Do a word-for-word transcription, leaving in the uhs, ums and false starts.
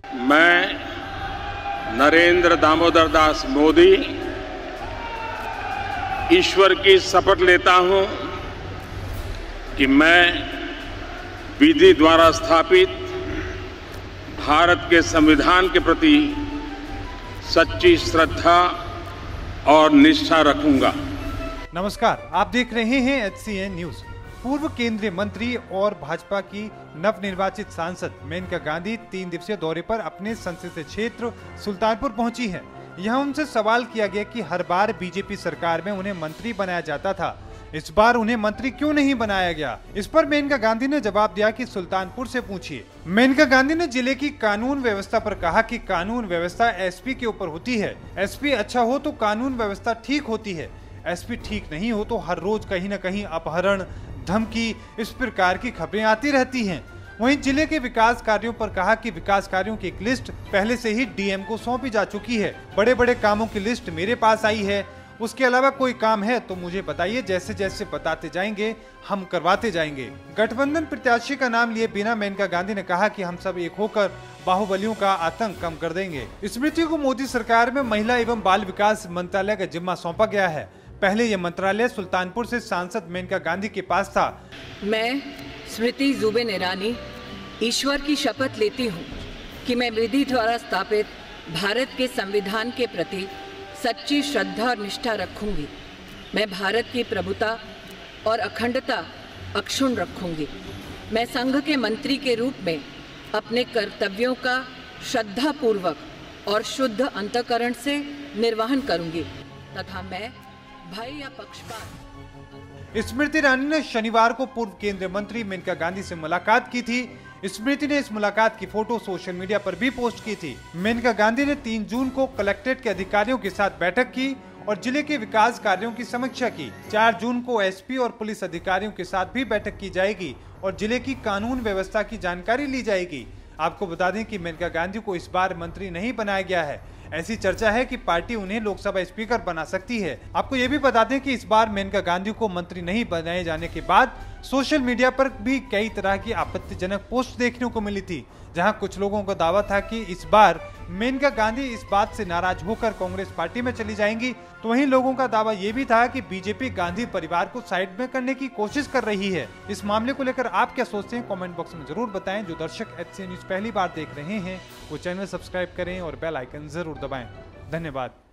मैं नरेंद्र दामोदर दास मोदी ईश्वर की शपथ लेता हूं कि मैं विधि द्वारा स्थापित भारत के संविधान के प्रति सच्ची श्रद्धा और निष्ठा रखूंगा। नमस्कार, आप देख रहे हैं एच सी एन न्यूज। पूर्व केंद्रीय मंत्री और भाजपा की नवनिर्वाचित सांसद मेनका गांधी तीन दिवसीय दौरे पर अपने संसदीय क्षेत्र सुल्तानपुर पहुंची हैं। यहां उनसे सवाल किया गया कि हर बार बीजेपी सरकार में उन्हें मंत्री बनाया जाता था, इस बार उन्हें मंत्री क्यों नहीं बनाया गया। इस पर मेनका गांधी ने जवाब दिया कि सुल्तानपुर से पूछिए। मेनका गांधी ने जिले की कानून व्यवस्था पर कहा कि कानून व्यवस्था एस पी के ऊपर होती है। एस पी अच्छा हो तो कानून व्यवस्था ठीक होती है, एस पी ठीक नहीं हो तो हर रोज कहीं न कहीं अपहरण, धमकी, इस प्रकार की खबरें आती रहती हैं। वहीं जिले के विकास कार्यों पर कहा कि विकास कार्यों की एक लिस्ट पहले से ही डी एम को सौंपी जा चुकी है। बड़े बड़े कामों की लिस्ट मेरे पास आई है, उसके अलावा कोई काम है तो मुझे बताइए, जैसे जैसे बताते जाएंगे हम करवाते जाएंगे। गठबंधन प्रत्याशी का नाम लिए बिना मेनका गांधी ने कहा कि हम सब एक होकर बाहुबलियों का आतंक कम कर देंगे। स्मृति को मोदी सरकार में महिला एवं बाल विकास मंत्रालय का जिम्मा सौंपा गया है। पहले यह मंत्रालय सुल्तानपुर से सांसद मेनका गांधी के पास था। मैं स्मृति जुबिन ईरानी ईश्वर की शपथ लेती हूँ कि मैं विधि द्वारा स्थापित भारत के संविधान के प्रति सच्ची श्रद्धा और निष्ठा रखूंगी। मैं भारत की प्रभुता और अखंडता अक्षुण्ण रखूंगी। मैं संघ के मंत्री के रूप में अपने कर्तव्यों का श्रद्धापूर्वक और शुद्ध अंतःकरण से निर्वहन करूंगी तथा मैं भय या पक्षपात। स्मृति ईरानी ने शनिवार को पूर्व केंद्रीय मंत्री मेनका गांधी से मुलाकात की थी। स्मृति ने इस मुलाकात की फोटो सोशल मीडिया पर भी पोस्ट की थी। मेनका गांधी ने तीन जून को कलेक्ट्रेट के अधिकारियों के साथ बैठक की और जिले के विकास कार्यों की समीक्षा की। चार जून को एस पी और पुलिस अधिकारियों के साथ भी बैठक की जाएगी और जिले की कानून व्यवस्था की जानकारी ली जाएगी। आपको बता दें कि मेनका गांधी को इस बार मंत्री नहीं बनाया गया है। ऐसी चर्चा है कि पार्टी उन्हें लोकसभा स्पीकर बना सकती है। आपको ये भी बता दें कि इस बार मेनका गांधी को मंत्री नहीं बनाए जाने के बाद सोशल मीडिया पर भी कई तरह की आपत्तिजनक पोस्ट देखने को मिली थी, जहां कुछ लोगों का दावा था कि इस बार मेनका गांधी इस बात से नाराज होकर कांग्रेस पार्टी में चली जाएंगी, तो वहीं लोगों का दावा ये भी था कि बीजेपी गांधी परिवार को साइड में करने की कोशिश कर रही है। इस मामले को लेकर आप क्या सोचते हैं, कमेंट बॉक्स में जरूर बताएं। जो दर्शक एच सी एन न्यूज पहली बार देख रहे हैं वो चैनल सब्सक्राइब करें और बेल आइकन जरूर दबाएं। धन्यवाद।